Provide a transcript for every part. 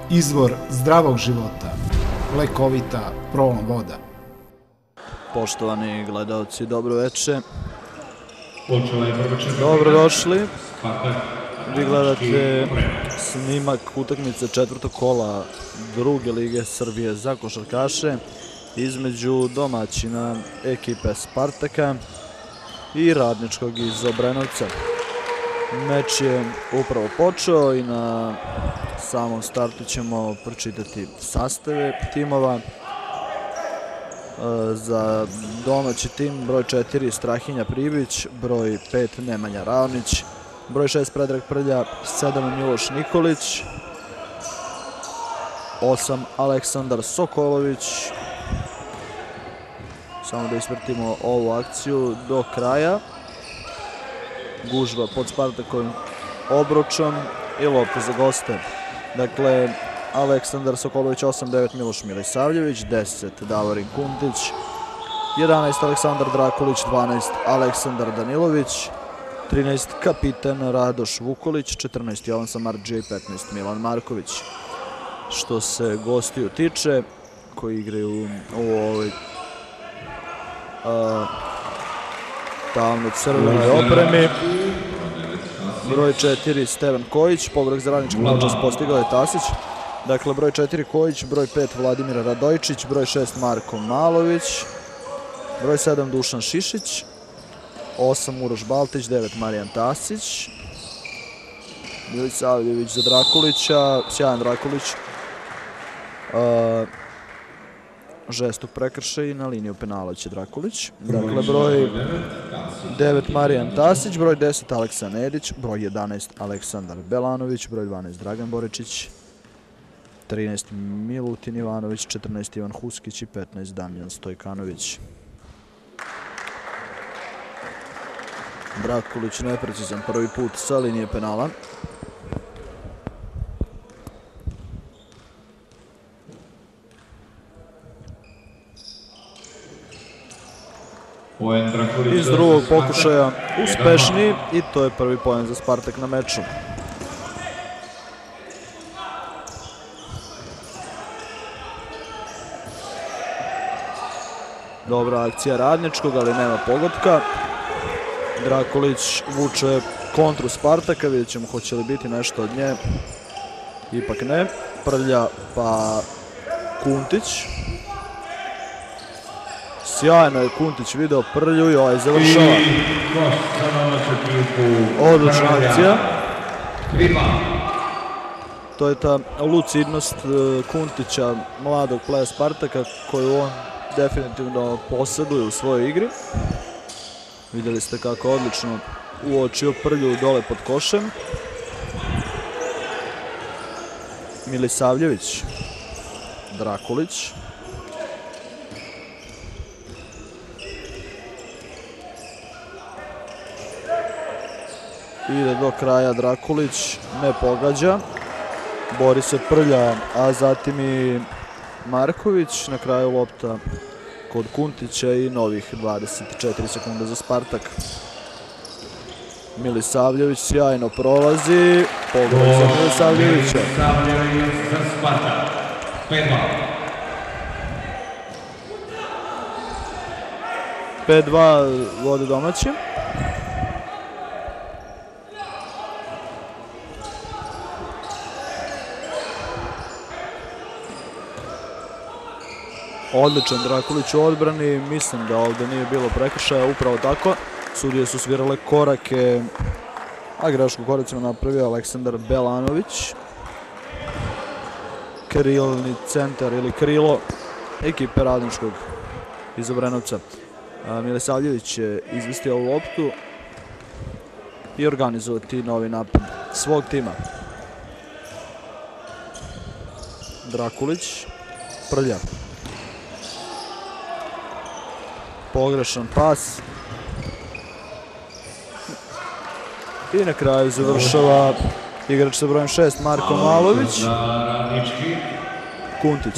izvor zdravog života, lekovita Prolom voda. Poštovani gledalci, dobro veče. Dobrodošli. Vi gledate snimak utakmice četvrtog kola druge lige Srbije za košarkaše između domaćina ekipe Spartaka i Radničkog iz Obrenovca. Meč je upravo počeo i na samom startu ćemo pročitati sastave timova. Za domaći tim broj 4 Strahinja Pribić, broj 5 Nemanja Ravnić, broj 6 Predrag Prlja, 7 Miloš Nikolić, 8 Aleksandar Sokolović. Samo da isprtimo ovu akciju do kraja. Gužva pod Spartakovim obručom i lopta za goste. Dakle, Aleksandar Sokolović 8-9 Miloš Milisavljević, 10 Davorin Kuntić, 11 Aleksandar Drakulić, 12 Aleksandar Danilović, 13 kapitan Radoš Vukolić, 14 Jovan Samardžija i 15 Milan Marković. Što se gostiju tiče, koji igraju u ovoj tamno-crvenoj opremi, broj 4 Stevan Kojić, pogodak za Radnički maločas postigao je Tasić. Dakle, broj 4 Kojić, broj 5 Vladimir Radojčić, broj 6 Marko Malović, broj 7 Dušan Šišić, 8 Uroš Baltić, 9 Marijan Tasić, Milisavljević za Drakulića, sjajan Drakulić, žestok prekršaj i na liniju penala će Drakulić. Dakle, broj 9 Marijan Tasić, broj 10 Aleksa Nedić, broj 11 Aleksandar Belanović, broj 12 Dragan Boričić, 13 Milutin Ivanović, 14 Ivan Huskić i 15 Damjan Stojkanović. Drakulić neprecizan prvi put sa linije penala. Iz drugog pokušaja uspešniji i to je prvi poen za Spartak na meču. Dobra akcija Radničkog, ali nema pogotka. Drakulić vuče kontru Spartaka, vidjet ćemo hoće li biti nešto od nje. Ipak ne. Prlja pa Kuntić. Sjajno je Kuntić video Prlju i ovaj završava. Odlična akcija. To je ta lucidnost Kuntića, mladog playa Spartaka, koju on definitivno posjeduje u svojoj igri. Vidjeli ste kako odlično uočio Prlju dole pod košem. Milisavljević, Drakulić. Ide do kraja Drakulić, ne pogađa. Bori se Prlja, a zatim i Marković. Na kraju lopta kod Kuntića i novih 24 sekunde za Spartak. Milisavljević sjajno prolazi. Pogodak za Milisavljevića. 5-2 vode domaći. Odličan Drakulić u odbrani, mislim da ovdje nije bilo prekršaja, upravo tako. Sudije su svirale korake, a grešku koracima napravio Aleksandar Belanović. Krilni centar ili krilo ekipe Radničkog iz Obrenovca. Milisavljević će izvesti ovu loptu i organizovati novi napad svog tima. Drakulić, Prlja. Pogrešan pas. I na kraju završava igrač sa brojem 6 Marko Malović. Kuntić.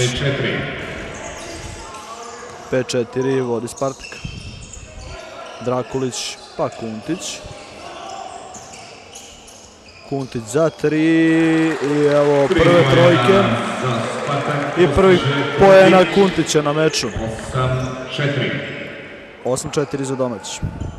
5-4 vodi Spartak. Drakulić pa Kuntić. Kuntić za 3 i evo prve trojke i prvi poena Kuntića na meču. 8-4 za domaći.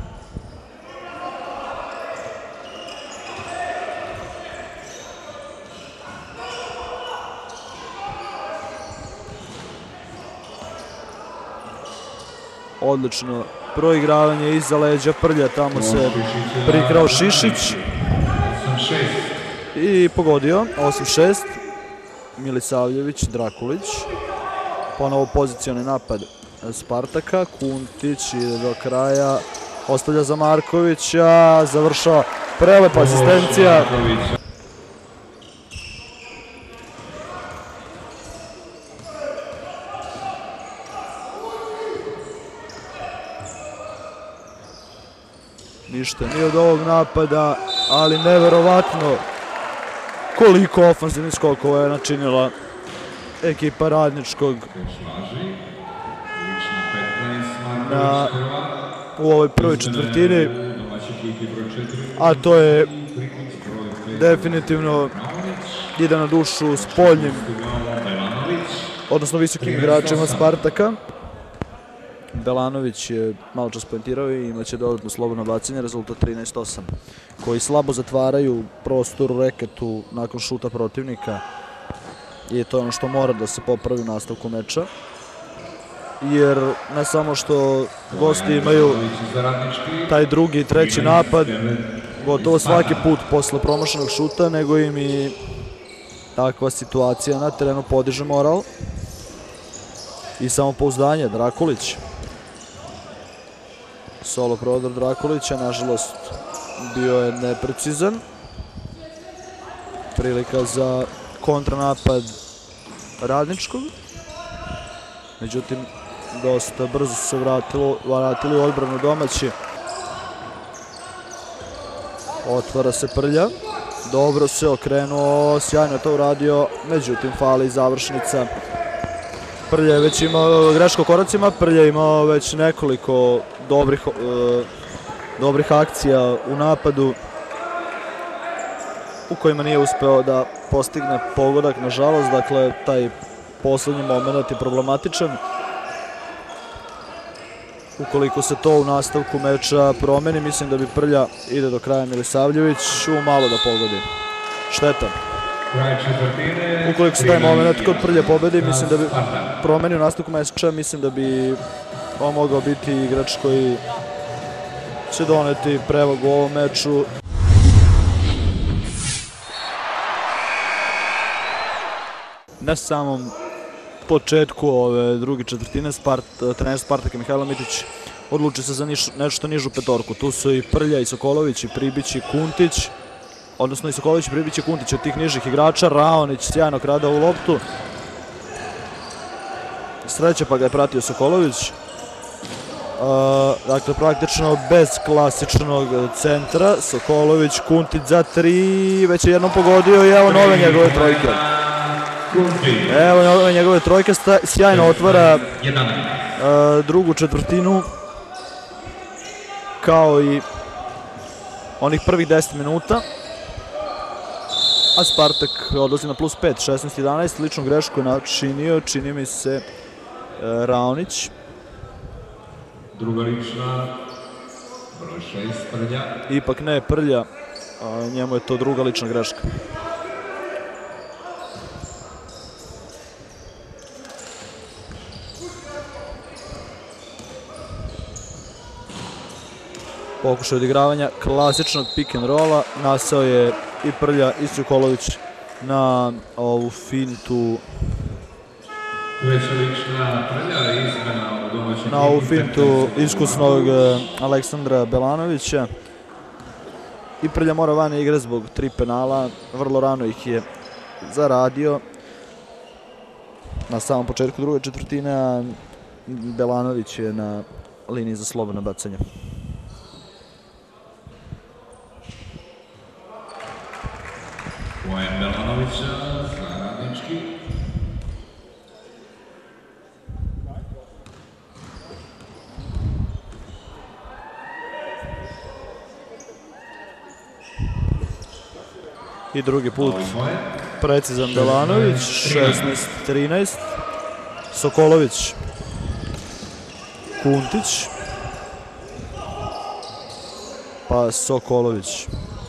Odlično proigravanje iza leđa Prlja, tamo se prikrao Šišić i pogodio. 8-6. Milisavljević, Drakulić. Ponovo pozicioni napad Spartaka. Kuntić ide do kraja, ostavlja za Markovića, završava, prelepa asistencija. Ništa nije od ovog napada, ali neverovatno koliko ofanzivnih skokova je načinila ekipa Radničkog u ovoj prvoj četvrtini, a to je definitivno ide na dušu spoljnim, odnosno visokim igračima Spartaka. Belanović je malo čas poentirao i imaće dodatno slobodno bacanje, rezultat 13-8, koji slabo zatvaraju prostor u reketu nakon šuta protivnika i to je ono što mora da se popravi u nastavku meča, jer ne samo što gosti imaju taj drugi i treći napad gotovo svaki put posle promašenog šuta, nego im i takva situacija na terenu podiže moral i samopouzdanje. Drakulić, solo prodor Drakulića, nažalost bio je neprecizan. Prilika za kontranapad Radničkog, međutim dosta brzo se vratili u odbranu domaći. Otvara se Prlja, dobro se okrenuo, sjajno je to uradio, međutim fali završnica. Prlja je već imao greško koracima, Prlja je imao već nekoliko dobrih akcija u napadu u kojima nije uspeo da postigne pogodak, nažalost. Dakle, taj poslednji moment je problematičan. Ukoliko se to u nastavku meča promeni, mislim da bi Prlja, ide do kraja Milisavljević, malo da pogodi. Šteta. Ukoliko se taj moment kod Prlja pobedi, mislim da bi promenio nastavku meča, mislim da bi on mogao biti igrač koji će doneti prevagu u ovom meču. Na samom početku ove druge četvrtine trener Spartaka Mihajlo Mitić odlučio se za nešto nižu petorku. Tu su i Prlja, i Sokolović, i Pribić, i Kuntić, odnosno i Sokolović, Pribić i Kuntić od tih nižih igrača. Raonić sjajno krada u loptu. Sreća pa ga je pratio Sokolović. Dakle, praktično bez klasičnog centra. Sokolović, Kuntić za 3, već je jednom pogodio i evo nove njegove trojke. Evo nove njegove trojke, sjajno otvara drugu četvrtinu, kao i onih prvih 10 minuta. A Spartak odlazi na plus 5, 16-11, ličnu grešku je načinio, čini mi se, Raonić. Druga lična, broj 6, Prlja. Ipak ne Prlja, njemu je to druga lična greška. Pokušaj odigravanja klasičnog pick and rolla, nasao je i Prlja i Sokolović na ovu fintu. Na ovu fintu iskusnog Aleksandra Belanovića. I Prlja mora van igre zbog 3 penala, vrlo rano ih je zaradio na samom početku druge četvrtine, a Belanović je na liniji za slobodno bacanje. Poen Belanovića za Radnički. I drugi put precizan Delanović, 16-13. Sokolović, Kuntić, pa Sokolović.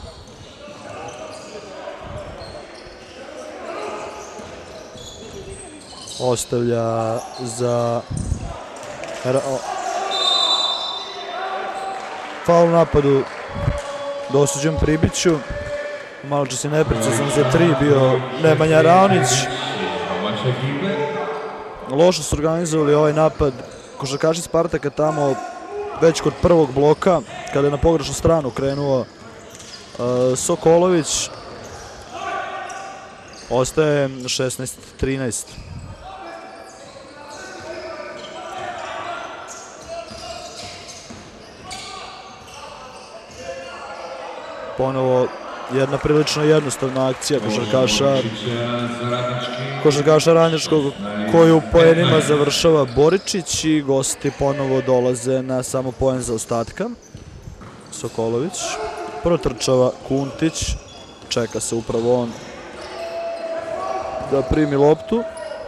Ostavlja za faul napadu dosuđen Pribiću. Malo čas je neprecizan za 3 bio Nemanja Raonić. Loše su organizovali ovaj napad košarkaši Spartaka tamo već kod prvog bloka kada je na pogrešnu stranu krenuo Sokolović. Ostaje 16-13. Ponovo jedna prilično jednostavna akcija košarkaša Radničkog koju poenima završava Boričić i gosti ponovo dolaze na samo poen zaostatka. Sokolović protrčava Kuntić, čeka se upravo on da primi loptu.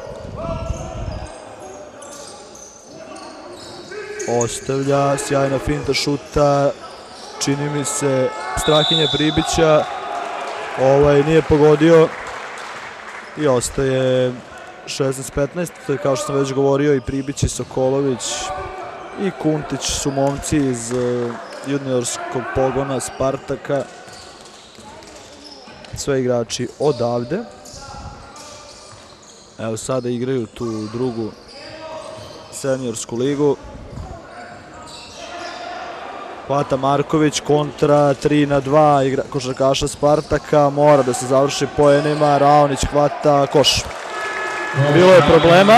Ostavlja, sjajna finta šuta, čini mi se Strahinje Pribića, nije pogodio i ostaje 16-15, kao što sam već govorio i Pribić i Sokolović i Kuntić su momci iz juniorskog pogona Spartaka, sve igrači odavde. Evo sada igraju tu drugu seniorsku ligu. Hvata Marković, kontra 3-2 košarkaša Spartaka, mora da se završi poenima, Raonić hvata koš. Bilo je problema.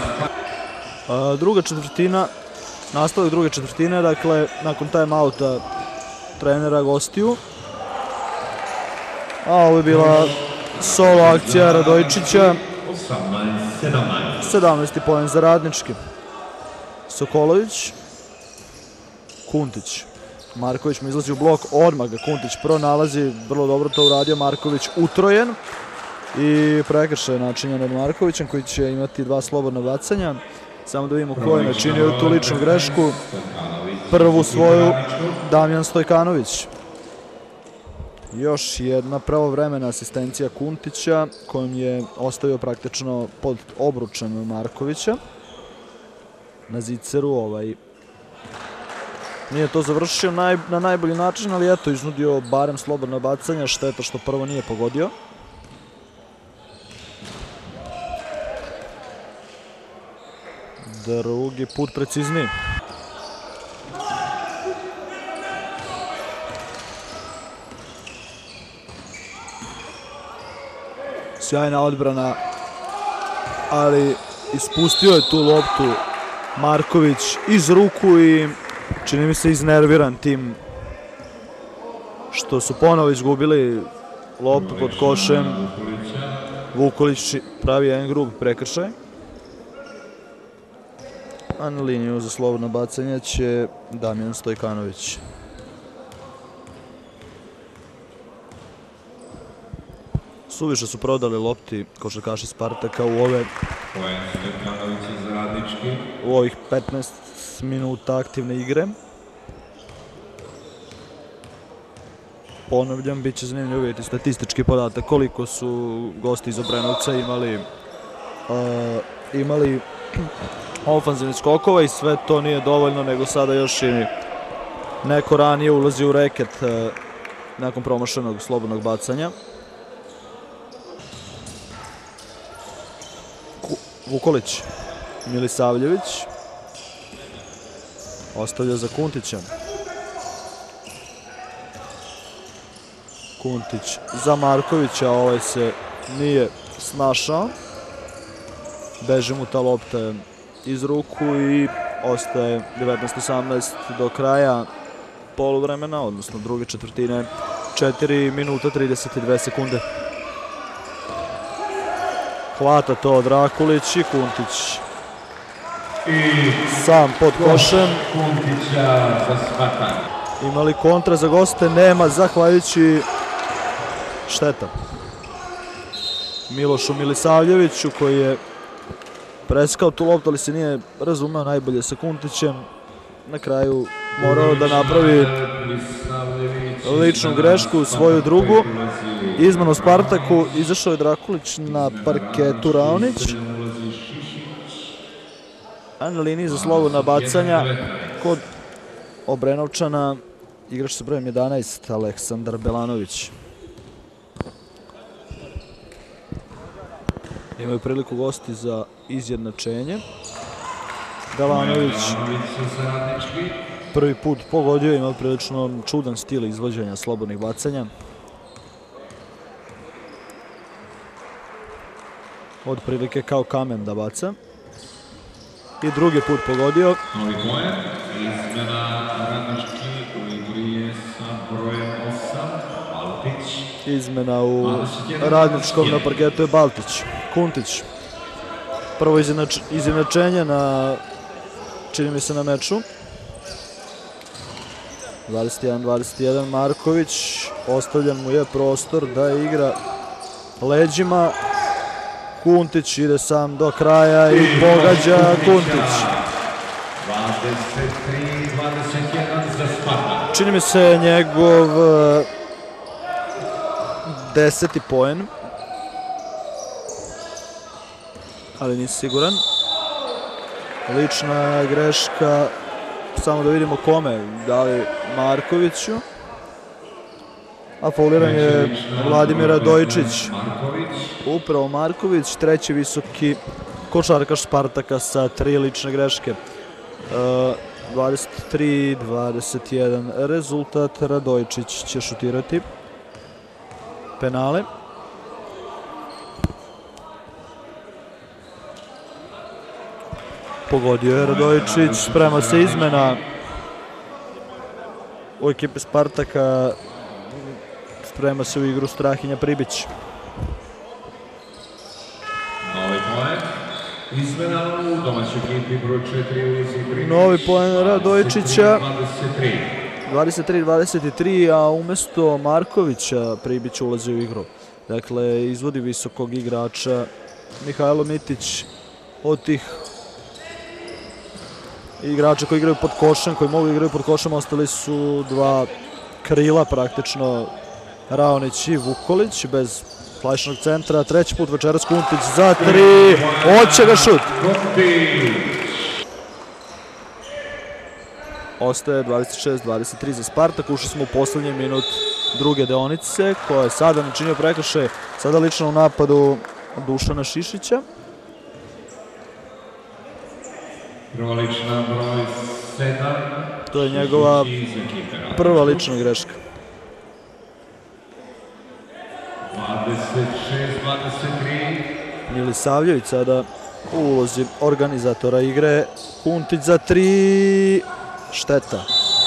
Druga četvrtina, nastavak druge četvrtine, dakle nakon time-outa trenera gostiju. A ovo je bila solo akcija Radojičića. 17. poen za Radnički. Sokolović. Kuntić. Marković mu izlazi u blok, odmah ga Kuntić pronalazi, vrlo dobro to uradio, Marković utrojen i prekršaj načinjen nad Markovićem koji će imati 2 slobodna bacanja. Samo da vidimo ko je načinio tu ličnu grešku. Prvu svoju Damjan Stojkanović. Još jedna pravovremena asistencija Kuntića kojom je ostavio praktično pod obručem Markovića. Na ziceru nije to završio na najbolji način, ali eto, iznudio barem slobodna bacanja, šteta što prvo nije pogodio. Drugi put precizniji. Sjajna odbrana, ali ispustio je tu loptu Marković iz ruku i čini mi se iznerviran tim što su ponovo izgubili loptu pod košem. Vukolić pravi jedan grub prekršaj. A na liniju za slobodno bacanje će Damjan Stojkanović. Suviše su prodali lopti košarkaši Spartaka u ovih 15 minuta aktivne igre. Ponavljam, bit će zanimljivo vidjeti statistički podatak koliko su gosti iz Obrenovca imali ofanzivnih skokova i sve to nije dovoljno, nego sada još i neko ranije ulazi u reket nakon promašenog slobodnog bacanja. Vukolić, Milisavljević ostavlja za Kuntića. Kuntić za Markovića, ovaj se nije snašao. Beže mu ta lopta iz ruku i ostaje 19-18 do kraja poluvremena, odnosno druge četvrtine, 4 minuta 32 sekunde. Hvata to Drakulić i Kuntić sam pod košem. Imali kontra za goste, nema, zahvaljujući šteta. Milošu Milisavljeviću koji je preskao tu loptu, ali se nije razumeo najbolje sa Kuntićem. Na kraju morao da napravi ličnu grešku, svoju drugu. Izmenu Spartaku, izašao je Drakulić na parketu Raonić. A na liniji za slobodna bacanja kod Obrenovčana igrač sa brojem 11, Aleksandar Belanović. Imaju priliku gosti za izjednačenje. Belanović prvi put pogodio, ima prilično čudan stil izvođenja slobodnih bacanja. Od prilike kao kamen da baca. I drugi put pogodio. Novi poen, izmena Radnički u igri je sa brojem 8, Baltić. Izmena u Radničkom na parketu je Baltić. Kuntić. Prvo izjednačenje na, čini mi se, na meču. 21-21 Marković. Ostavljen mu je prostor da igra leđima. Kuntić ide sam do kraja i pogađa Kuntić. 23-21 za Spartak. Čini mi se njegov 10. poen. Ali nisi siguran. Lična greška, samo da vidimo kome, da li Markoviću. A fauliran je Vladimir Radojičić. Upravo Marković, treći visoki košarkaš Spartaka sa 3 lične greške. 23-21 rezultat, Radojičić će šutirati penale. Pogodio je Radojičić, sprema se izmena u ekipi Spartaka, sprema se u igru Strahinja Pribić. Novi poen, izmena u domaćoj ekipi broj 4 u igri. Novi poen Radojičića, 23-23, a umesto Markovića Pribić ulazi u igru. Dakle, izvodi visokog igrača Mihajlo Mitić. Od tih igrača koji igraju pod košem, koji mogu igraju pod košem, ostali su dva krila praktično, Raonić i Vukolić, bez flajšnog centra. Treći put večeras Kuntić za 3, hoće ga šut. Ostaje 26-23 za Spartak, ušli smo u poslednji minut druge deonice, koja je sada načinio prekršaj, sada lično u napadu Dušana Šišića. Prva lična broj 7. To je njegova prva lična greška. 26-23. Milisavljević sada u ulozi organizatora igre. Kuntić za 3, šteta.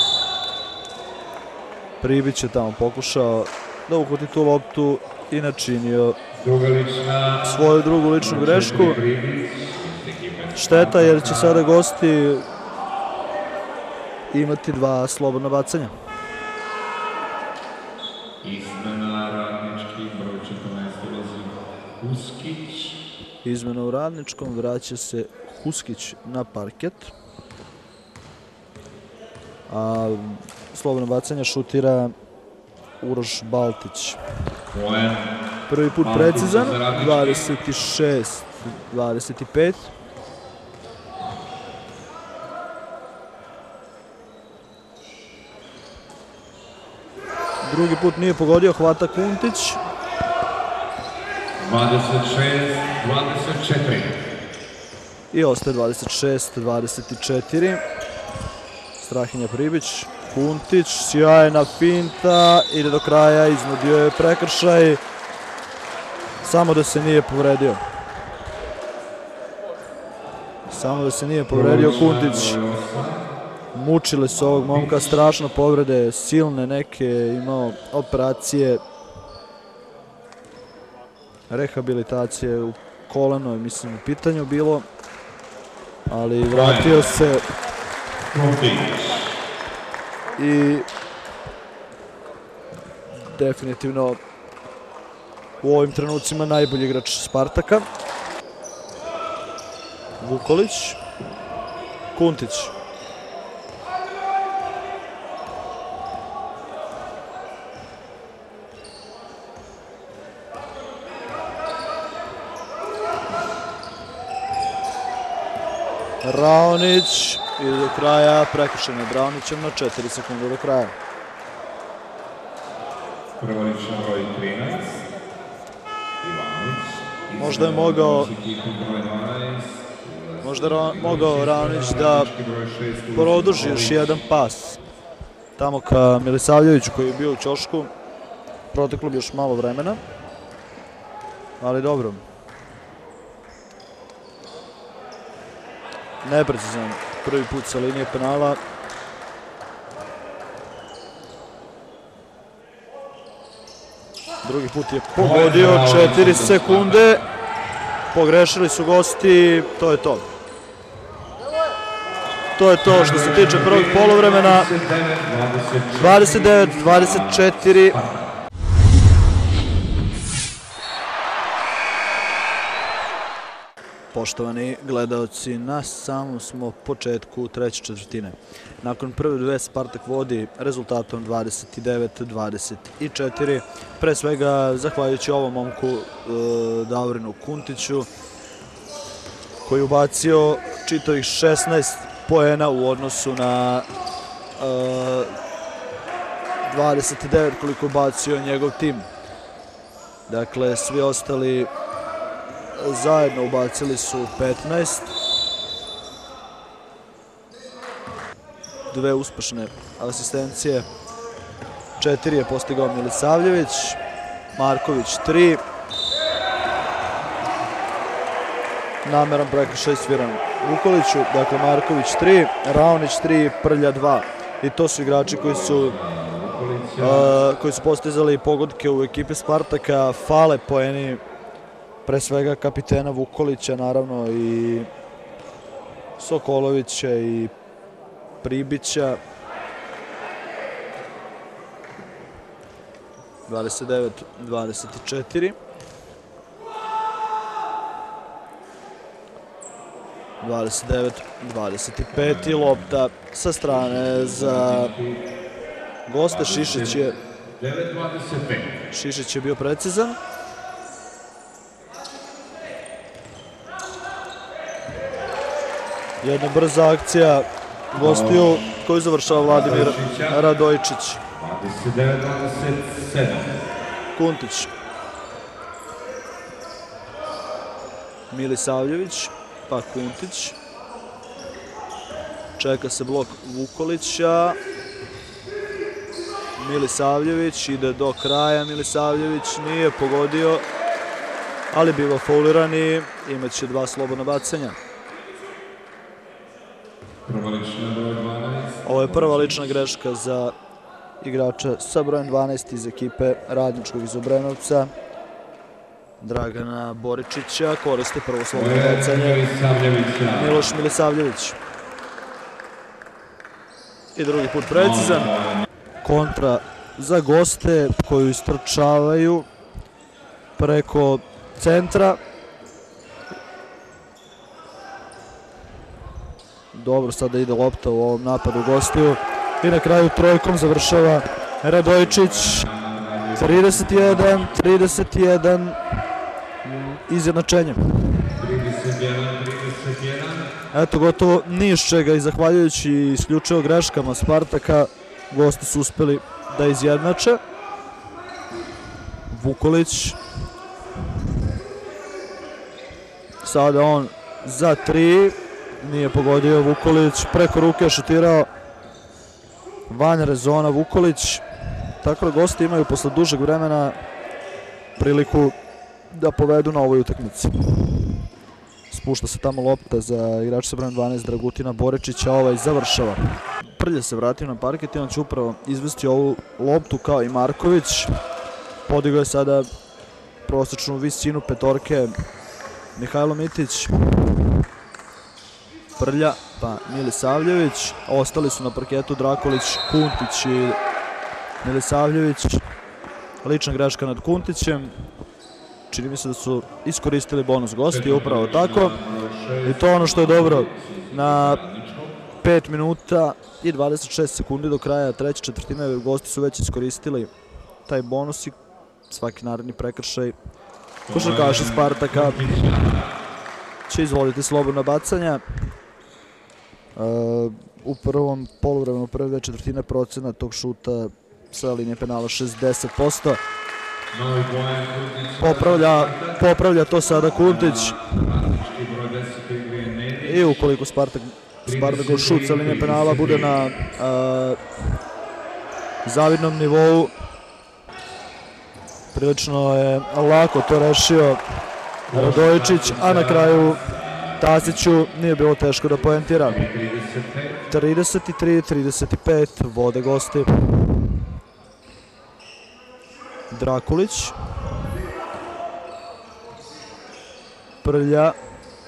Pribić je tamo pokušao da uhvati tu loptu i načinio svoju drugu ličnu grešku. Šteta jer će sada gosti imati 2 slobodna bacanja. Izmena Radnički, broj 14 ulazi Huskić. Izmena u Radničkom, vraća se Huskić na parket. A slobodno bacanja šutira Uroš Baltić. Prvi put precizan, 26-25. Drugi put nije pogodio, hvata Kuntić. 26-24. I ostaje 26-24. Strahinja Pribić, Kuntić, sjajna finta, ide do kraja, iznudio je prekršaj. Samo da se nije povredio. Samo da se nije povredio Kuntić. Mučile su ovog momka, strašno povrede, silne neke, imao operacije, rehabilitacije u koleno, mislim, u pitanju bilo, ali vratio se i definitivno u ovim trenucima najbolji igrač Spartaka. Vukolić, Kuntić. Raonić i do kraja prekršen je Raonićem na 4 sekunde do kraja. Prva lična broj 13. Ivanović. Možda je mogao Raonić da produži još jedan pas tamo ka Milisavljeviću koji je bio u ćošku. Proteklo bi još malo vremena, ali dobro. Neprecizan prvi put sa linije penala. Drugi put je pogodio 4 sekunde. Pogrešili su gosti, to je to. To je to što se tiče prvog poluvremena. 29-24. Poštovani gledaoci, na samom smo početku treće četvrtine. Nakon prve dve Spartak vodi rezultatom 29-24. Pre svega zahvaljujući ovom momku Davorinu Kuntiću koji je ubacio čitavih 16 poena u odnosu na 29 koliko je ubacio njegov tim. Dakle, svi ostali zajedno ubacili su 15. Dve uspešne asistencije. 4 je postigao Milisavljević. Marković 3. Nameran prekršaj sviran Vukoliću. Dakle, Marković 3, Raonić 3, Prlja 2. I to su igrači koji su postizali pogodke u ekipi Spartaka. Fale poeni pre svega kapitena Vukolića, naravno i Sokolovića i Pribića. 29-24. 29-25. Lopta sa strane za goste. Šišić je bio precizan. Jedna brza akcija gostiju koju završava Vladimir Radojičić. 29-27. Kuntić. Milisavljević, pa Kuntić. Čeka se blok Vukolića. Milisavljević ide do kraja. Milisavljević nije pogodio, ali biva fauliran i imaće 2 slobodna bacanja. Ovo je prva lična greška za igrača sa brojem 12 iz ekipe Radničkog iz Obrenovca. Dragana Boričića koristi prvo slobodno bacanje Miloš Milisavljević. I drugi put precizan. Kontra za goste koju istrčavaju preko centra. Dobro, sada ide lopta u ovom napadu gostiju. I na kraju trojkom završava Radojičić. 31-31. Izjednačenje. 31-31. Eto, gotovo ni iz čega i zahvaljujući isključivo greškama Spartaka gosti su uspeli da izjednače. Vukolić. Sada on za 3. Nije pogodio Vukolić. Preko ruke je šutirao van rezona Vukolić. Tako da gosti imaju posle dužeg vremena priliku da povedu na ovoj utakmici. Spušta se tamo lopta za igrača sa brojem 12 Dragutina Boričića, ovaj završava. Prlja se vratio na parket i on će upravo izvesti ovu loptu kao i Marković. Podigao je sada prosečnu visinu petorke Mihajlo Mitić. Prlja, pa Milisavljević. Ostali su na parketu Drakolić, Kuntić i Milisavljević. Lična greška nad Kuntićem. čini mi se da su iskoristili bonus gosti, upravo tako. I to ono što je dobro. Na 5 minuta i 26 sekundi do kraja treće četvrtine gosti su već iskoristili taj bonus i svaki naredni prekršaj košarkaši Spartaka će izvoliti slobodna bacanja. U prvom poluvremenu prve dve četvrtine procena tog šuta sa linije penala 60%. Popravlja to sada Kuntić. I ukoliko Spartakov šut sa linije penala bude na zavidnom nivou, prilično je lako to rešio Radojičić, a na kraju Tasiću nije bilo teško da poentira. 33-35 vode gosti. Drakulić. Prlja.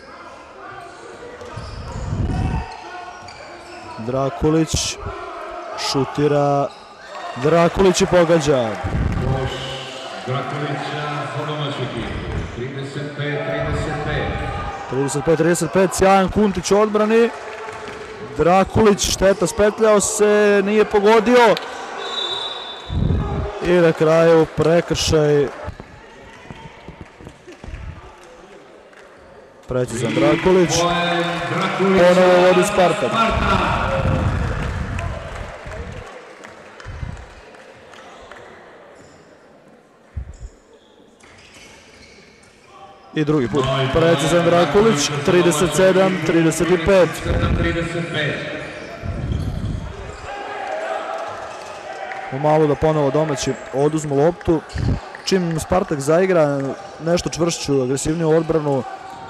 Drakulić šutira. Drakulić i pogađa. Drakulića za domaću ekipu. 35-35. 35-35, sjajan Kuntić u odbrani. Drakulić, šteta, spetljao se, nije pogodio. I na kraju prekršaj. Precizan Drakulić. Ponovo vodi Spartak. I drugi put precizan Drakulić, 37-35. Malo da ponovo domaći oduzmu loptu. Čim Spartak zaigra nešto čvršću, agresivniju odbranu,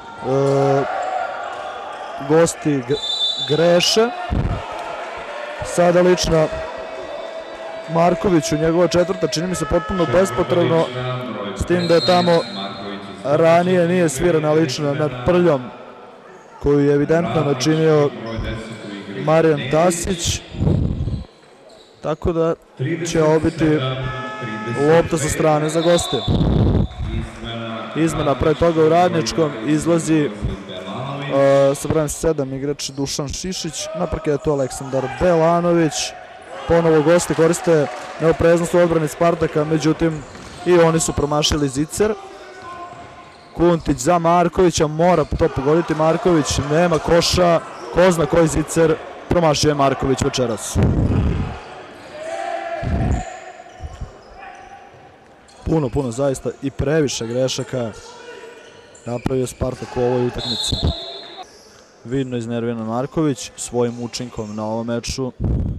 gosti greše. Sada lična Markoviću, njegova četvrta, čini mi se potpuno bespotrebno, s tim da je tamo ranije nije svirana lična nad Prljom, koju je evidentno načinio Marijan Tasić. Tako da će ovo biti lopta sa strane za goste. Izmena pre toga u Radničkom, izlazi sa brojem 7 igrač Dušan Šišić, na parketu Aleksandar Belanović. Ponovo gosti koriste neopreznost u odbrani Spartaka, međutim i oni su promašili zicer. Kuntić za Markovića, mora to pogoditi Marković, nema koša, ko zna koji zicer, promašio je Marković večeras. Puno zaista i previše grešaka napravio Spartak u ovoj utakmici. Vidno iznerviran Marković svojim učinkom na ovom meču.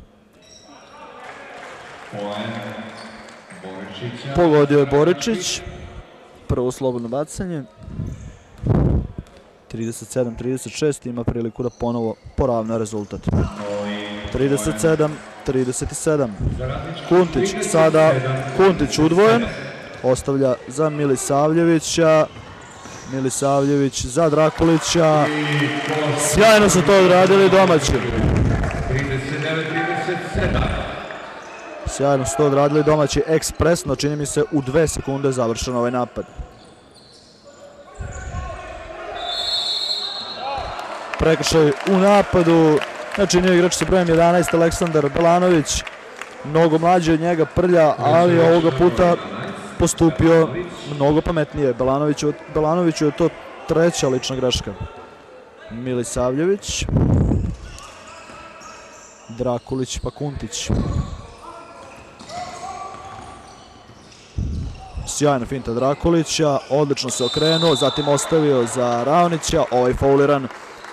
Pogodio je Boričić. Prvo slobodno bacanje. 37-36, ima priliku da ponovo poravna rezultat. 37-37. Kuntić, sada Kuntić udvojen. Ostavlja za Milisavljevića. Milisavljević za Drakulića. Sjajno su to odradili domaći. 39-37. Sjajno su to odradili domaći, ekspresno, čini mi se u 2 sekunde završen ovaj napad. Prekršaj u napadu načinio igrač sa brojem 11 Aleksandar Belanović. Mnogo mlađi od njega Prlja, ali ovoga puta postupio mnogo pametnije. Belanoviću je to treća lična greška. Milisavljević. Drakulić pa Kuntić. Sjajna finta Drakulića, odlično se okrenuo, zatim ostavio za Raonića, ovaj fauliran.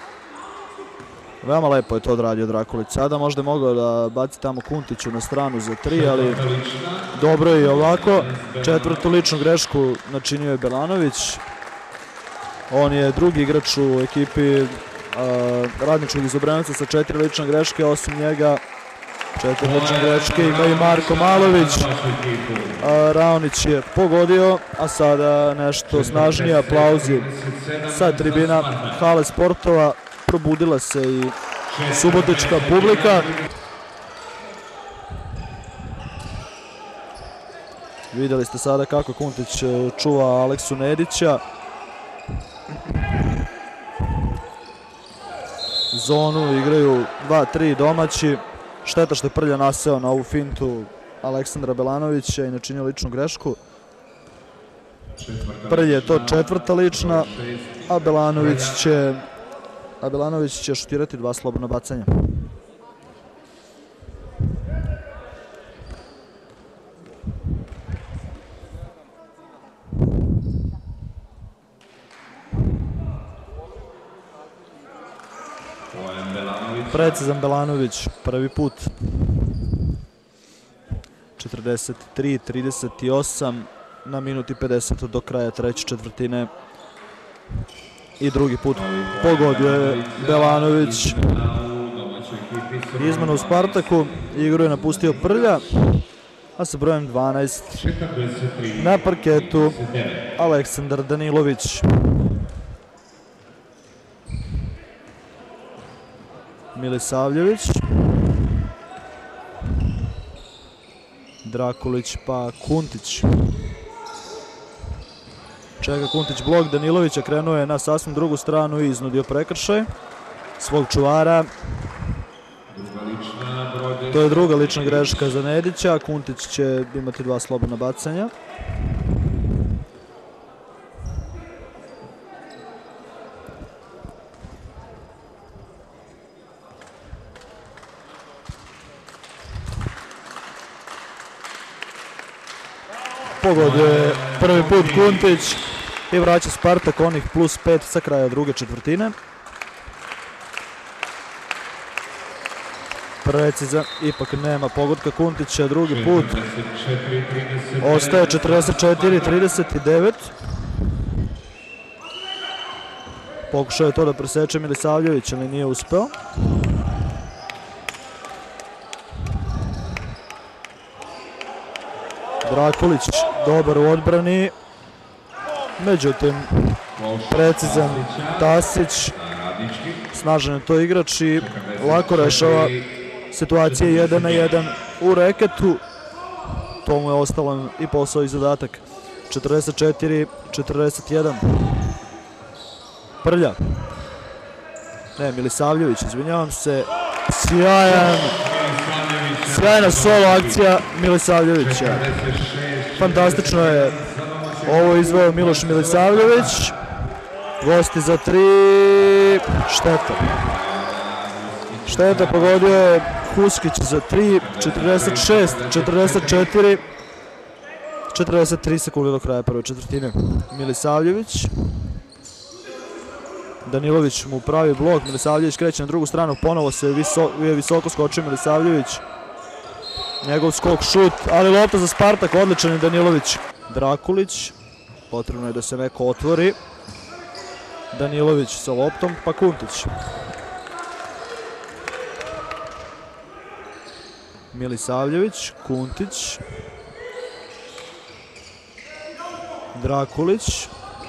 Veoma lepo je to odradio Drakulić. Sada možda je mogao da baci tamo Kuntiću na stranu za 3, ali dobro je i ovako. Četvrtu ličnu grešku načinio je Belanović. On je drugi igrač u ekipi Radničkog iz Obrenovca sa 4 lične greške, osim njega 4 lične greške ima i Marko Malović. Raonić je pogodio, a sada nešto snažnije aplauzi sa tribina hale sportova. Probudila se i subotička publika. Vidjeli ste sada kako Kuntić čuva Aleksu Nedića. Zonu igraju 2-3 domaći. Šteta što je Prlja naseo na ovu fintu Aleksandra Belanovića i načinio ličnu grešku. Prlje je to 4. lična, a Belanović će šutirati 2 slobodna bacanja. Precizan Belanović, prvi put. 43-38 na minuti 50 do kraja treće četvrtine. I drugi put pogodio je Belanović. Izmena u Spartaku, igru je napustio Prlja, a sa brojem 12 na parketu Aleksandar Danilović. Milisavljević, Drakulić pa Kuntić. Čeka Kuntić blok Danilovića, krenuo je na sasvim drugu stranu i iznudio prekršaj svog čuvara. To je druga lična greška za Nedića, Kuntić će imati 2 slobodna bacanja. Pogodio je prvi put Kuntić i vraća Spartak onih +5 sa kraja druge četvrtine. Precizan, ipak nema pogodka Kuntića, drugi put. Ostaje 44-39. Pokušao je to da preseče Milisavljević, ali nije uspeo. Drakulić dobar u odbrani, međutim precizan Tasić, snažan je to igrač i lako rešava situacije 1 na 1 u reketu. To mu je ostalo i posao i zadatak. 44-41. Prlja. Ne, Milisavljević, izvinjavam se. Sjajna solo akcija Milisavljevića. Fantastično je ovo izveo Miloš Milisavljević. Gosti za 3. Šteta. Šteta, pogodio je Huskić za 3. 46-44. 43 sekunde do kraja prve četvrtine. Milisavljević. Danilović mu pravi blok, Milisavljević kreće na drugu stranu, ponovo je visoko skočio Milisavljević. Njegov skok, šut, ali lopta za Spartak, odličan je Danilović. Drakulić, potrebno je da se neko otvori. Danilović sa loptom, pa Kuntić. Milisavljević, Kuntić. Drakulić.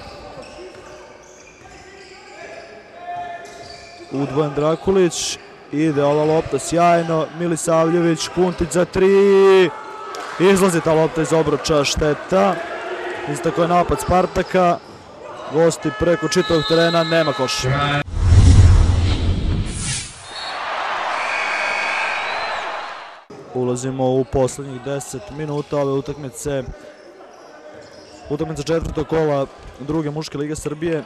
Udvojen Drakulić, ide ova lopta sjajno, Milisavljević, Kuntić za 3, izlazi ta lopta iz obruča, šteta, istako je napad Spartaka, gosti preko čitavog terena, nema koša. Ulazimo u poslednjih 10 minuta ove utakmice, utakmica četvrtog kola druge muške lige Srbije.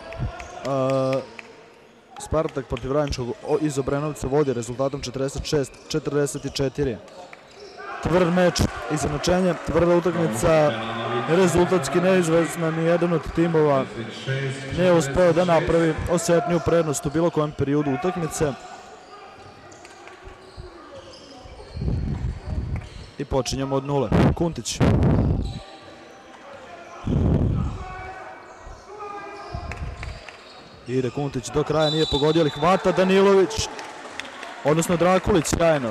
Spartak protiv Radničkog iz Obrenovca vodi rezultatom 46-44. Tvrd meč, izjednačenje, tvrda utakmica, rezultatski neizvesna, ni jedan od timova nije uspeo da napravi osetniju prednost u bilo kojem periodu utakmice. I počinjemo od 0. Kuntić. Ide Kuntić do kraja, nije pogodio, ali hvata Danilović, odnosno Drakulić, sjajno.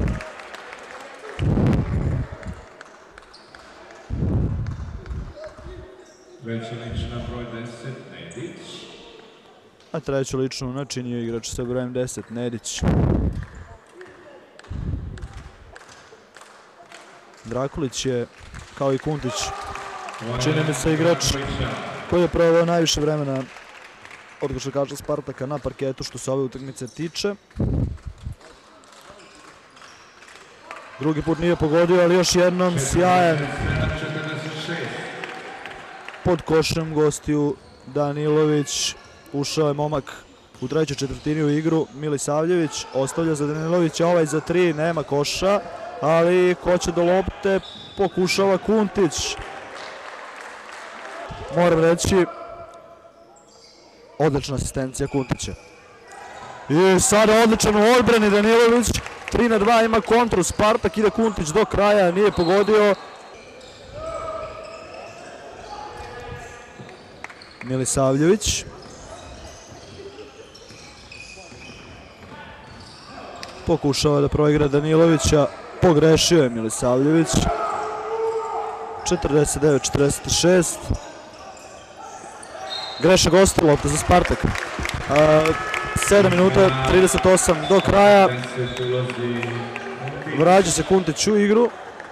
Treća lična broj 10, Nedić. A treću ličnu načinio igrač sa brojem 10, Nedić. Drakulić je kao i Kuntić. Čini mi se igrač koji je proveo najviše vremena od košarkaša Spartaka na parketu što se ove utakmice tiče. Drugi put nije pogodio, ali još jednom sjajan pod košem gostiju Danilović. Ušao je momak u trećoj četvrtini u igru. Milisavljević ostavlja za Danilovića, ovaj za 3, nema koša, ali ko će do lopte, pokušava Kuntić. Moram reći, odlična asistencija Kuntića. I sada odličan u odbrani Danilović, 3-2 ima kontru, Spartak ide Kuntić do kraja, nije pogodio. Milisavljević. Pokušava da proigra Danilovića, pogrešio je Milisavljević. 49-46. Greša gosti, lopta za Spartak. 7 minuta 38 do kraja. Vraća se Kuntić u igru.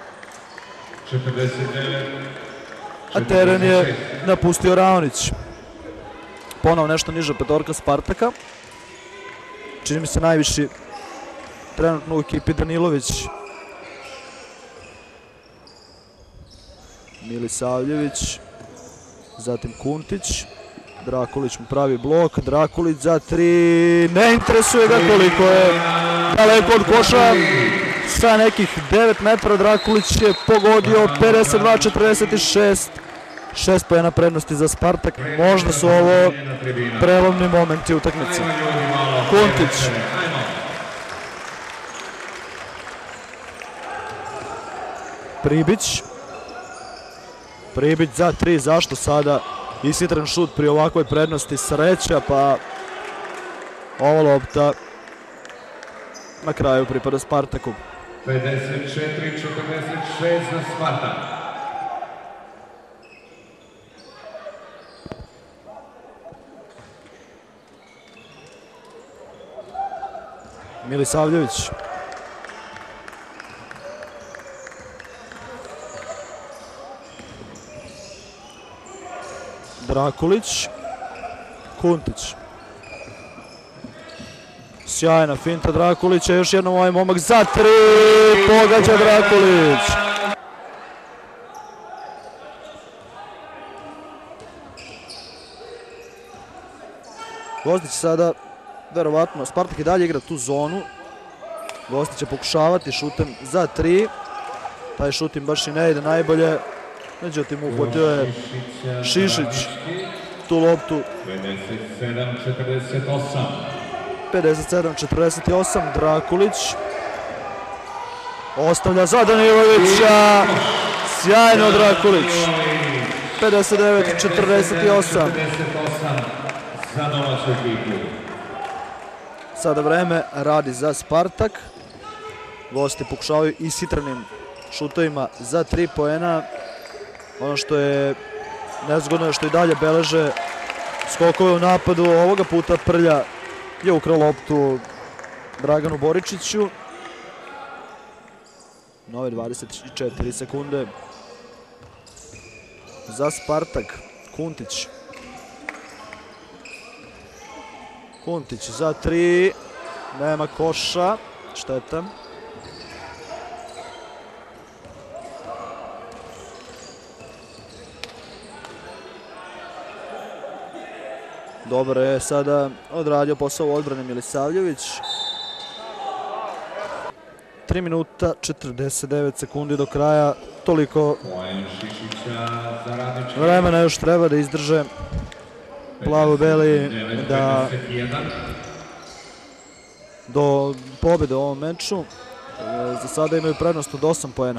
A teren je napustio Raonić. Ponovo nešto niža petorka Spartaka. Čini mi se najviši trenutno u ekipi Danilović. Milisavljević. Zatim Kuntić. Drakulić mu pravi blok. Drakulić za 3. Ne interesuje ga koliko je daleko od koša. Sa nekih 9 metara Drakulić je pogodio 52-46. 6 poena prednosti za Spartak. Možda su ovo prelomni momenti utakmice. Kuntić. Pribić. Pribić za 3. Zašto sada ishitren šut pri ovakvoj prednosti? Sreća, pa ova lopta na kraju pripada Spartaku. 54-46 za Spartak. Milisavljević. Drakulić. Kuntić. Sjajna finta Drakulića, još jednom ovaj momak za 3, pogađa Drakulić. Gostić sada, verovatno, Spartak i dalje igra tu zonu. Gostić će pokušavati šutem za 3. Taj šut im baš i ne ide najbolje. Međutim, uputio je Šišić tu loptu. 57-48. 57-48, Drakulić. Ostavlja za Danilovića. Sjajno Drakulić. 59-48. Za domaću ekipu. Sada vreme radi za Spartak. Gosti pokušavaju ishitrenim šutovima za 3 poena. Ono što je nezgodno je što i dalje beleže skokove u napadu. Ovoga puta Prlja je ukrao loptu Draganu Boričiću. Nove 24 sekunde za Spartak. Kuntić. Kuntić za 3. Nema koša. Šteta. Dobro je sada odradio posao u odbrani Milisavljević. 3 minuta 49 sekundi do kraja. Toliko vremena još treba da izdrže plavo-beli da do pobjede u ovom meču. Za sada imaju prednost od 8 poena.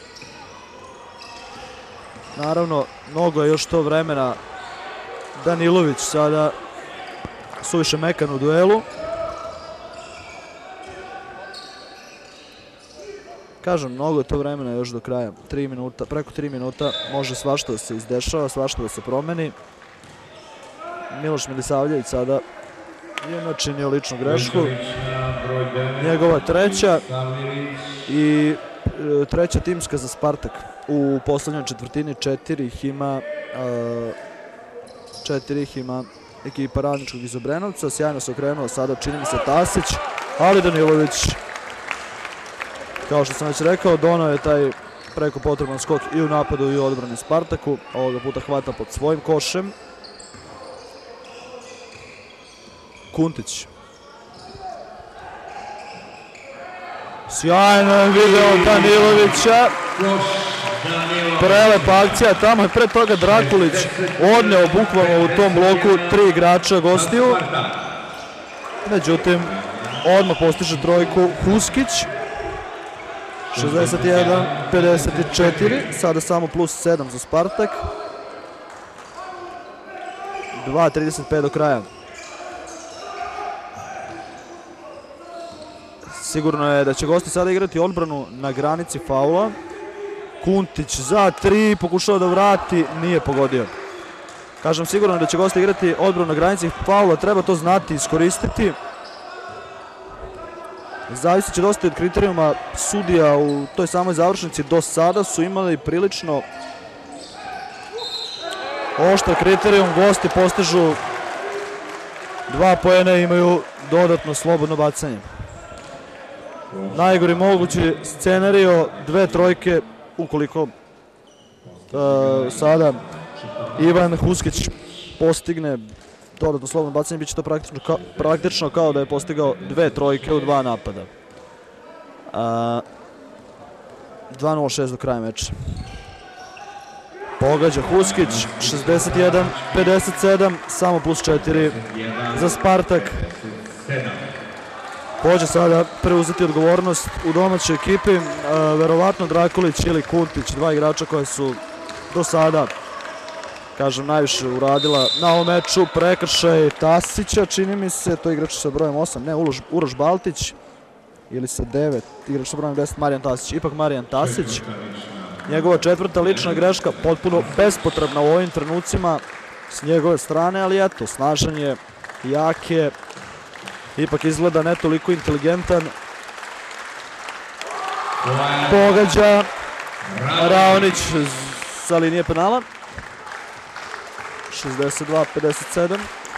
Naravno, mnogo je još to vremena. Danilović sada suviše mekan u duelu. Kažem, mnogo je to vremena još do kraja. 3 minuta, preko 3 minuta može svašta da se izdešava, svašta da se promeni. Miloš Milisavljević sada je načinio ličnu grešku. Njegova treća i treća timska za Spartak u poslednjoj četvrtini. 4 ih ima ekipa Radničkog iz Obrenovca. Sjajno se okrenuo sada, čini mi se, Tasić, ali Danilović, kao što sam već rekao, donao je taj preko potreban skok i u napadu i u odbrani Spartaku. Ovoga puta hvata pod svojim košem. Kuntić. Sjajno je video Danilovića. Prelepa akcija, tamo je pre toga Drakulić odneo bukvalno u tom bloku 3 igrača gostiju. Međutim, odmah postiže trojku Huskić. 61-54, sada samo plus 7 za Spartak. 2:35 do kraja. Sigurno je da će gosti sada igrati odbranu na granici faula. Kuntić za 3, pokušao da vrati, nije pogodio. Kažem, sigurno je da će gosti igrati odbranu na granici faula, treba to znati, iskoristiti. Zavisit će dosta od kriterijuma sudija u toj samoj završnici. Do sada su imali prilično oštar kriterijum, gosti postižu 2 poena i imaju dodatno slobodno bacanje. Najgori mogući scenario, 2 trojke, ukoliko sada Ivan Huskić postigne dodatno slobodno bacanje, bit će to praktično kao da je postigao 2 trojke u 2 napada. 2:06 do kraja meča. Pogađa Huskić, 61-57, samo plus 4 za Spartak. Hoće sada preuzeti odgovornost u domaćoj ekipi, verovatno Drakulić ili Kuntić, 2 igrača koje su do sada, kažem, najviše uradila na ovom meču. Prekršaj Tasića, čini mi se, to je igrač sa brojem 8, ne, Uroš Baltić, ili sa 9, igrač sa brojem 10, Marijan Tasić, ipak Marijan Tasić. Njegova 4. lična greška, potpuno bespotrebna u ovim trenucima s njegove strane, ali eto, snažan je, jak je, ipak izgleda ne toliko inteligentan. Pogađa Raonić sa linije penala. 62-57.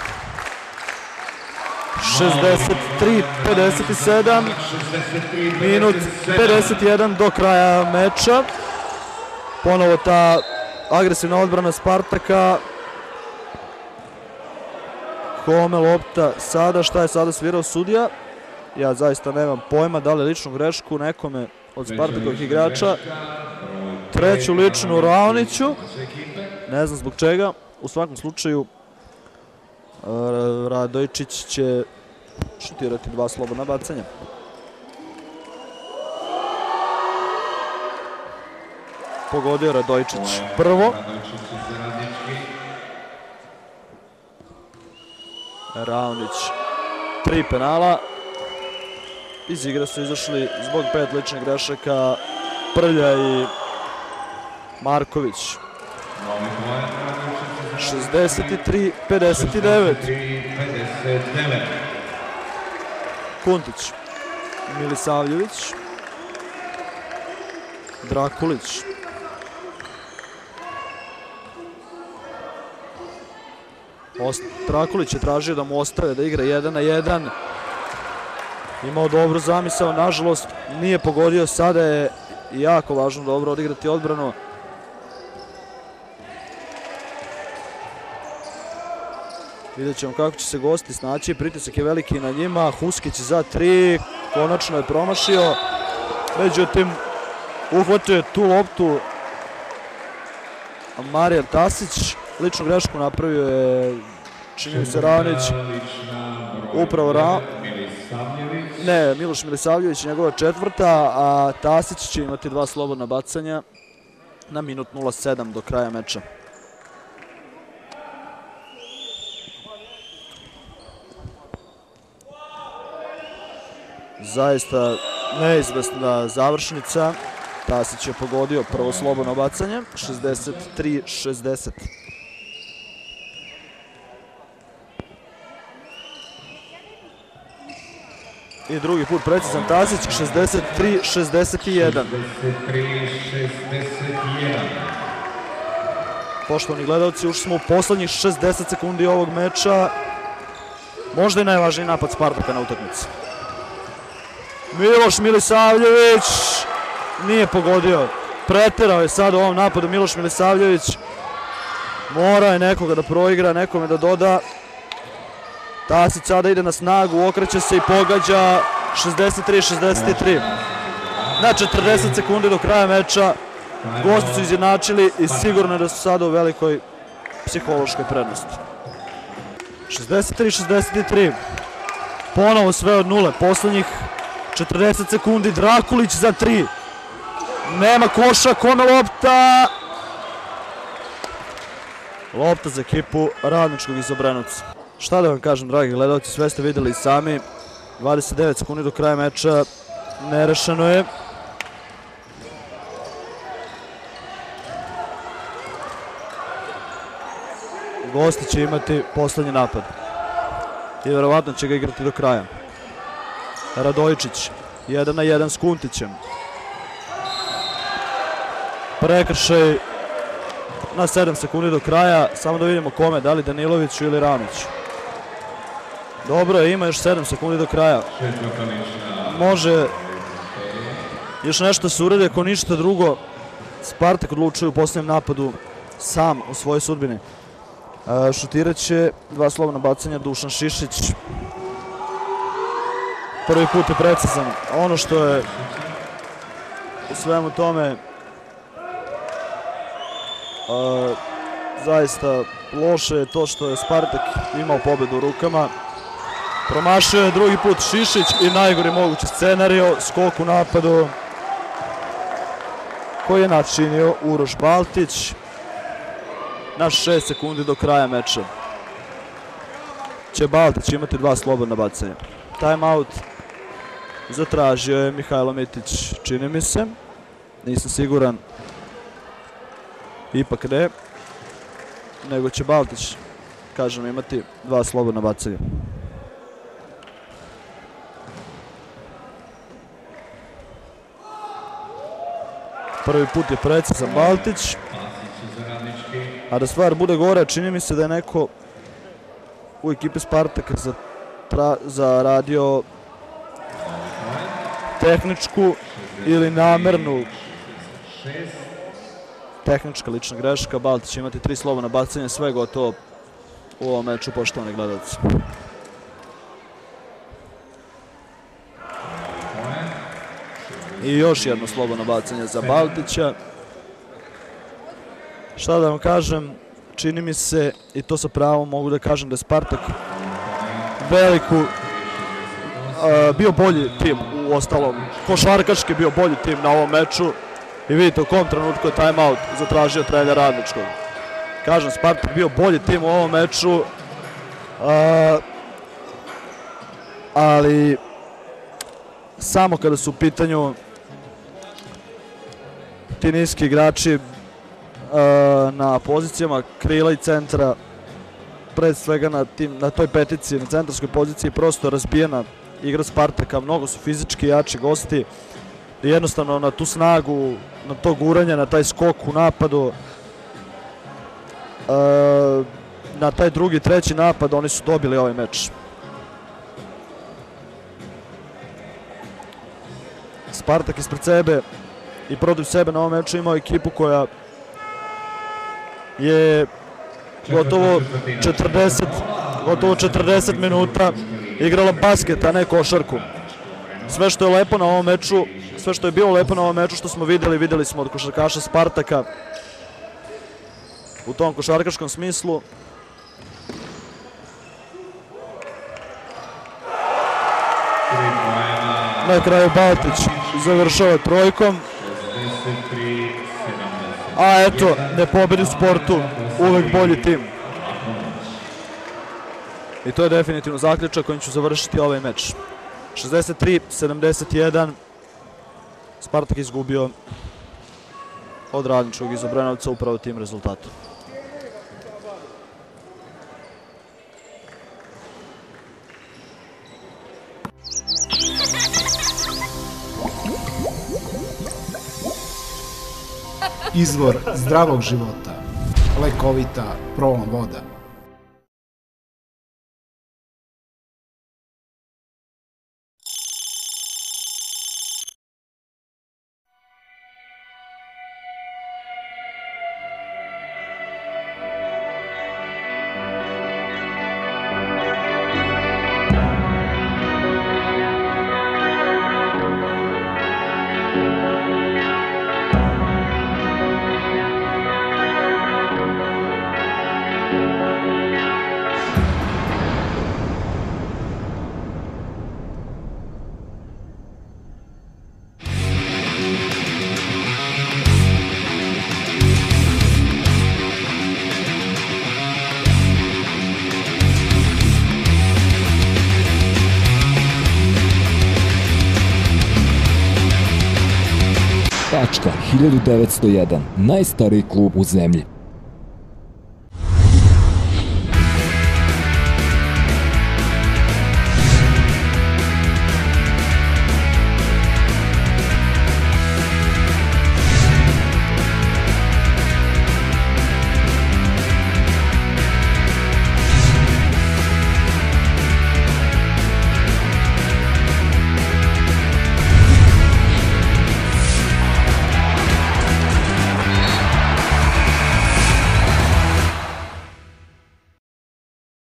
63-57. Minut 51 do kraja meča. Ponovo ta agresivna odbrana Spartaka. Kome lopta sada, šta je sada svirao sudija? Ja zaista nemam pojma, da li ličnu grešku nekome od Spartakovih igrača. 3. ličnu Raoniću. Ne znam zbog čega. U svakom slučaju Radojčić će šutirati 2 slobodna bacanja. Pogodio Radojčić prvo. Raonić 3 penala. Iz igre su izašli zbog 5 ličnih grešaka Prlja i Marković. 63-59. Kuntić, Milisavljević, Drakulić. Drakulić je tražio da mu ostave da igra 1-1. Imao dobru zamisao, nažalost nije pogodio. Sada je jako važno dobro odigrati odbranu. Vidjet ćemo kako će se gosti snaći, pritisak je veliki na njima. Huskić za 3, konačno je promašio. Međutim, uhvatio je tu loptu Marijan Tasić. Ličnu grešku napravio je, čini mi se, Raonić. Upravo Miloš Milisavljević, njegova 4. a Tasić će imati 2 slobodna bacanja na minut 07 do kraja meča. Zaista neizvesna završnica. Tasić je pogodio prvo slobodno bacanje, 63-60. I drugi put precizan Tasić, 63-61. Poštovani gledalci, ušli smo u poslednjih 60 sekundi ovog meča. Možda i najvažniji napad Spartaka na utakmici. Miloš Milisavljević nije pogodio. Preterao je sad u ovom napadu Miloš Milisavljević. Mora je nekoga da proigra, nekome da doda. Tasić sada ide na snagu, okreće se i pogađa. 63-63. Na 40 sekundi do kraja meča. Gosti su izjednačili i sigurno je da su sada u velikoj psihološkoj prednosti. 63-63. Ponovo sve od nule. Poslednjih 40 sekundi. Drakulić za 3. Nema koša, kome lopta? Lopta za ekipu Radničkog iz Obrenovca. Šta da vam kažem, dragi gledalci, sve ste videli i sami. 29 sekundi do kraja meča. Nerešeno je. Gosti će imati poslednji napad. I verovatno će ga igrati do kraja. Radojičić, 1 na 1 s Kuntićem. Prekršaj na 7 sekundi do kraja. Samo da vidimo kome, da li Daniloviću ili Ramiću. Dobro je, ima još 7 sekundi do kraja. Može još nešto se uredi, ako ništa drugo. Spartak odlučuje u posljednjem napadu sam u svojoj sudbini. Šutirat će 2 slobodna bacanja Dušan Šišić. Prvi put je precizan. Ono što je u svemu tome zaista loše je to što je Spartak imao pobedu u rukama. Promašio je drugi put Šišić i najgori mogući scenario, skok u napadu koji je načinio Uroš Baltić. Na 6 sekundi do kraja meča će Baltić imati 2 slobodna bacanja. Timeout zatražio je Mihajlo Mitić, čini mi se. Nisam siguran. Ipak ne. Nego će Baltić, kažem, imati 2 slobodna bacanja. Prvi put je precizan Baltić. A da stvar bude gore, čini mi se da je neko u ekipi Spartaka zaradio tehničku ili namernu tehnička lična greška. Baltić će imati 3 slobodna bacanja, sve gotovo u ovom meču, poštovani gledalci. I još jedno slobodno bacanje za Baltića. Šta da vam kažem, čini mi se, i to sa pravom mogu da kažem, da je Spartak bio bolji tim u ostalom. Košarkaški bio bolji tim na ovom meču. I vidite u kom trenutku je timeout zatražio trener Radničkog. Kažem, Spartak bio bolji tim u ovom meču. Ali samo kada su u pitanju ti niski igrači na pozicijama krila i centra, pred svega na toj peticiji, na centarskoj poziciji, prosto razbijena igra Spartaka. Mnogo su fizički jači gosti i jednostavno na tu snagu, na to guranje, na taj skok u napadu, na taj drugi, treći napad, oni su dobili ovaj meč. Spartak ispred sebe i protiv sebe na ovom meču imao ekipu koja je gotovo 40 minuta igrala basket, a ne košarku. Sve što je lepo na ovom meču, sve što je bilo lepo na ovom meču što smo videli smo od košarkaša Spartaka u tom košarkaškom smislu. Na kraju Baltić završava trojkom. A eto, ne pobedi u sportu, uvek bolji tim. I to je definitivno zaključak kojim ću završiti ovaj meč. 63-71. Spartak izgubio od Radničkog iz Obrenovca upravo tim rezultatom. izvor zdravog života, lekovita Prolom voda. Bačka 1901, najstariji klub u zemlji.